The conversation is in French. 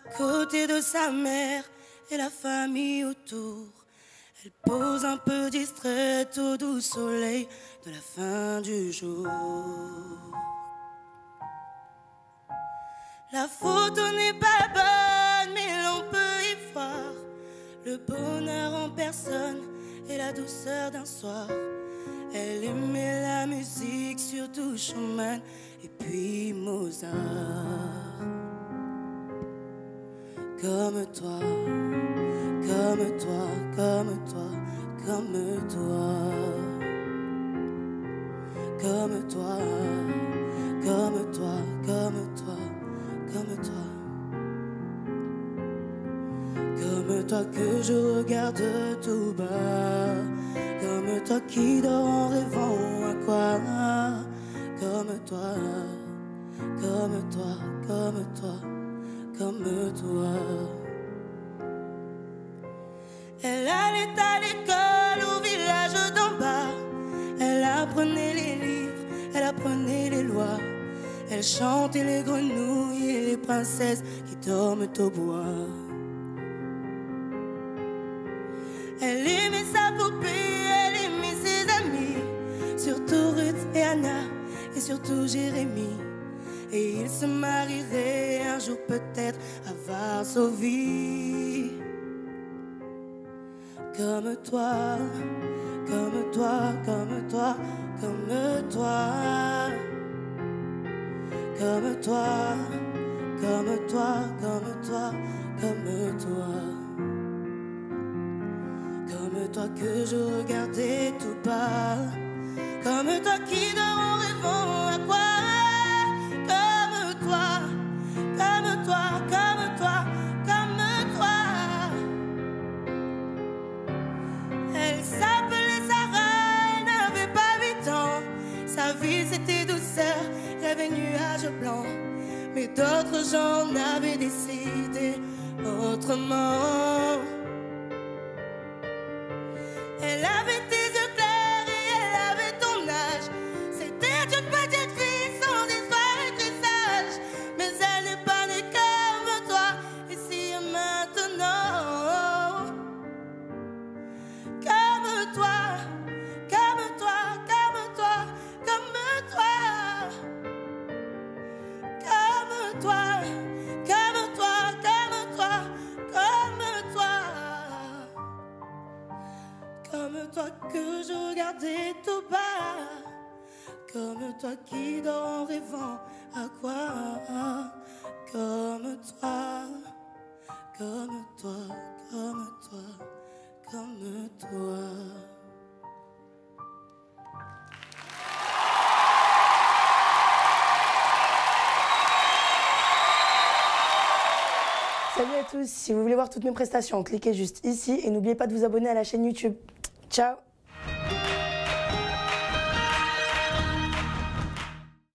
côté de sa mère et la famille autour. Elle pose un peu distraite au doux soleil de la fin du jour. La photo n'est pas bonne, mais l'on peut y voir le bonheur en personne et la douceur d'un soir. Elle aimait la musique, surtout Schumann et puis Mozart. Comme toi, comme toi, comme toi, comme toi. Comme toi, comme toi, comme toi, comme toi. Comme toi que je regarde tout bas. Comme toi qui dort en rêvant à quoi. Comme toi, comme toi, comme toi, comme toi. Elle allait à l'école au village d'en bas. Elle apprenait les livres, elle apprenait les lois. Elle chantait les grenouilles et les princesses qui dorment au bois. Elle aimait sa poupée, elle aimait ses amis, surtout Ruth et Anna et surtout Jérémie. Et ils se marieraient un jour peut-être à Varsovie. Comme toi, comme toi, comme toi, comme toi. Comme toi, comme toi, comme toi, comme toi. Comme toi que je regardais tout bas. Comme toi qui dort en rêvant à quoi. Comme toi, comme toi, comme toi, comme toi. Elle s'appelait Sarah, elle n'avait pas 8 ans. Sa vie c'était douceur, rêve et nuages blancs. Mais d'autres gens avaient décidé autrement. Elle avait tes yeux clairs et elle avait ton âge. C'était une petite fille sans histoire et très sage. Mais elle n'est pas née comme toi, ici et maintenant. Comme toi, comme toi, comme toi, comme toi. Comme toi, comme toi, comme toi, comme toi. Comme toi que je regardais tout bas. Comme toi qui dort en rêvant à quoi. Comme toi, comme toi, comme toi, comme toi. Salut à tous, si vous voulez voir toutes mes prestations, cliquez juste ici et n'oubliez pas de vous abonner à la chaîne YouTube. Ciao!